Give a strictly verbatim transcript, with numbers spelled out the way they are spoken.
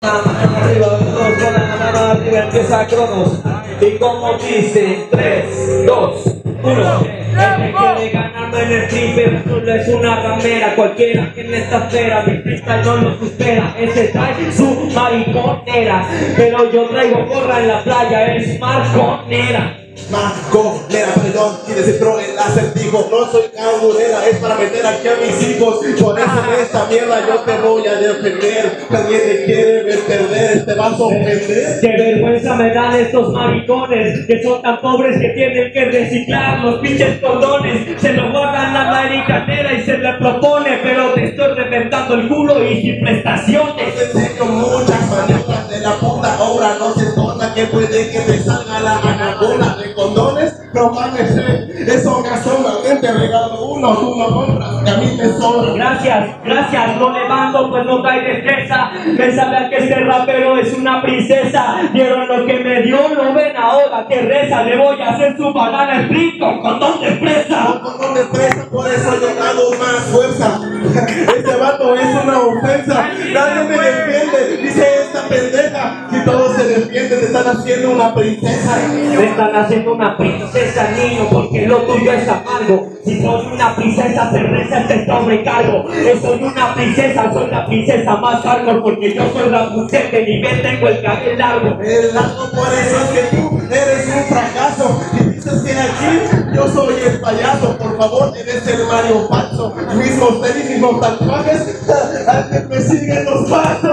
Mano arriba, todos con la mano arriba, empieza Cronos. Y como dice, tres, dos, uno. El que quiere ganarme en el triple solo es una ramera. Cualquiera que en esta esfera mi freestyle no lo supera. Ese trae su mariconera, pero yo traigo gorra en la playa, es marconera. Marconera, perdón, y descifró el acertijo. No soy cangurera, es para meter aquí a mis hijos. Por eso en esta mierda yo te voy a defender. Nadie te quiere ver perder, te vas a ofender. Qué vergüenza me dan estos maricones que son tan pobres que tienen que reciclar los pinches condones. Se lo guardan la maricanera y se le propone, pero te estoy reventando el culo y sin prestaciones. Te enseño muchas maniobras de la puta obra. No se esconda que puede que te salga la anaconda. De condones, no mames, eh, eso me asombra. Te regalo uno, tú no compras, que a mí me sobra. Gracias, gracias, no levanto pues no trae destreza. Me sabe que este rapero es una princesa. Vieron lo que me dio, no ven ahora que reza. Le voy a hacer su banana split con condón de fresa. Con condón de fresa, por eso yo hago más fuerza. Este vato es una ofensa. Nadie me defiende, dice esta pendeja. Si todos se defienden, te están haciendo una princesa. Me están haciendo una princesa, niño, porque lo tuyo es amargo. Si soy una princesa, se reza te sobrecargo. Soy una princesa, soy la princesa más hardcore, porque yo soy Rapunzel de nivel, tengo el cabello largo. El largo, por eso es que tú eres un fracaso. Y dices que aquí yo soy el payaso. Por favor, eres el Mario falso. Mismos tenis, mismos tatuajes. Alguien me sigue en los pasos.